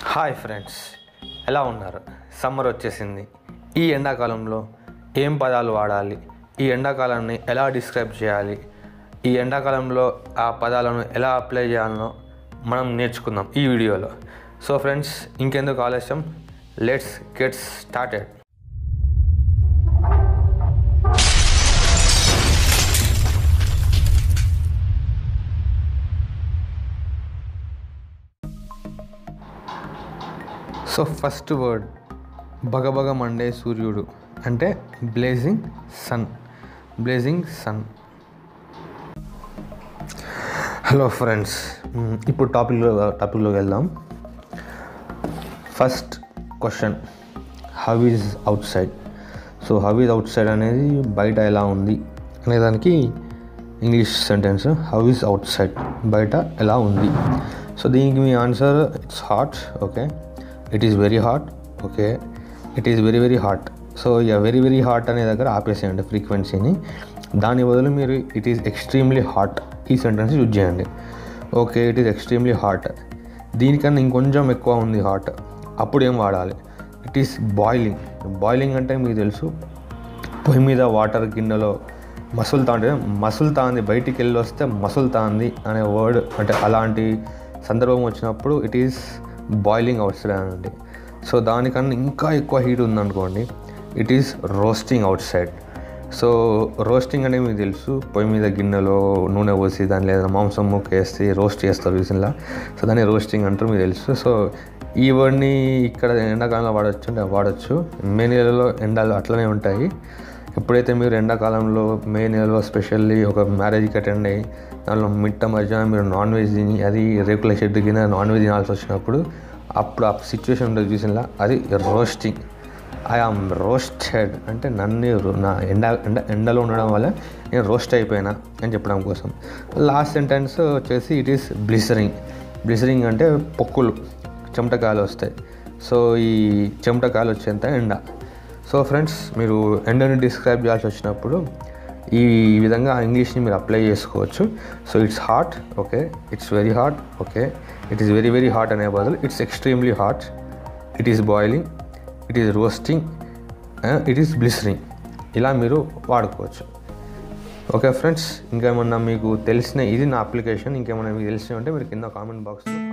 Hi friends, ఎలా ఉన్నారు? Summer వచ్చేసింది. ఈ ఎండాకాలంలో ఏం పదాలు వాడాలి, ఈ ఎండాకాలాన్ని ఎలా డిస్క్రైబ్ చేయాలి, ఈ ఎండాకాలంలో ఆ పదాలను ఎలా అప్లై చేయాలనో మనం నేర్చుకుందాం ఈ వీడియోలో. సో ఫ్రెండ్స్, ఇంకెందుకు ఆలస్యం, let's get started. So first word, బగబగ మండే సూర్యుడు అంటే బ్లేజింగ్ సన్. హలో ఫ్రెండ్స్, ఇప్పుడు టాపిక్లోకి వెళ్దాం. First question, how is outside. So how is outside అనేది బయట ఎలా ఉంది అనేదానికి English sentence how is outside, బయట ఎలా ఉంది. సో దీనికి మీ answer it's hot. Okay, it is very hot. Okay, it is very very hot. So ఇక వెరీ వెరీ హాట్ అనే దగ్గర ఆపేసేయండి ఫ్రీక్వెన్సీని. దాని బదులు మీరు ఇట్ ఈస్ ఎక్స్ట్రీమ్లీ హాట్ ఈ సెంటెన్స్ యూజ్ చేయండి. Okay, it is extremely hot, దీనికన్నా ఇంకొంచెం ఎక్కువ ఉంది హాట్, అప్పుడు ఏం వాడాలి? ఇట్ ఈస్ బాయిలింగ్ అంటే మీకు తెలుసు, పొయ్యి మీద వాటర్ గిన్నెలో మసులుతాంది బయటికి వెళ్ళి వస్తే మసులుతాంది అనే వర్డ్, అంటే అలాంటి సందర్భం వచ్చినప్పుడు it is boiling outside అనండి. సో దానికన్నా ఇంకా ఎక్కువ హీట్ ఉందనుకోండి, it is roasting outside. So roasting అనేది మీకు తెలుసు, పొయ్యి మీద గిన్నెలో నూనె పోసి దాని లేదా మాంసం ముక్కేసి రోస్ట్ చేస్తారు చూసినలా. సో దాన్ని రోస్టింగ్ అంటారు, మీకు తెలుసు. సో ఈ వర్డ్ని ఇక్కడ ఎండాకాలంలో వాడచ్చు. మే నెలలో ఎండలు అట్లనే ఉంటాయి. ఎప్పుడైతే మీరు ఎండాకాలంలో మే నెలలో స్పెషల్లీ ఒక మ్యారేజ్కి అటెండ్ అయ్యి దానిలో మిట్ట మధ్యాహ్నం మీరు నాన్ వెజ్ తిని, అది రేకుల షెడ్ కింద నాన్ వెజ్ తినాల్సి వచ్చినప్పుడు అప్పుడు ఆ సిచ్యువేషన్ ఉంటుంది చూసినలా, అది రోస్టింగ్. ఐ ఆమ్ రోస్టెడ్ అంటే నా ఎండలో ఉండడం వల్ల నేను రోస్ట్ అయిపోయినా అని చెప్పడం కోసం. లాస్ట్ సెంటెన్స్ వచ్చేసి ఇట్ ఈస్ బ్లిసరింగ్ అంటే పొక్కులు, చెమటకాయలు వస్తాయి. సో ఈ చెమటకాయలు వచ్చేంత ఎండ. సో ఫ్రెండ్స్, మీరు ఎండని డిస్క్రైబ్ చేయాల్సి వచ్చినప్పుడు ఈ విధంగా ఇంగ్లీష్ని మీరు అప్లై చేసుకోవచ్చు. So it's hot, okay, it's very hot, okay, it is very very hot అనే బదులు it's extremely hot, it is boiling, it is roasting, it is blistering, ఇలా మీరు వాడుకోవచ్చు. ఓకే ఫ్రెండ్స్, ఇంకేమన్నా మీకు తెలిసిన, ఇది నా అప్లికేషన్, ఇంకేమన్నా మీకు తెలిసినవి ఉంటే మీరు కింద కామెంట్ బాక్స్లో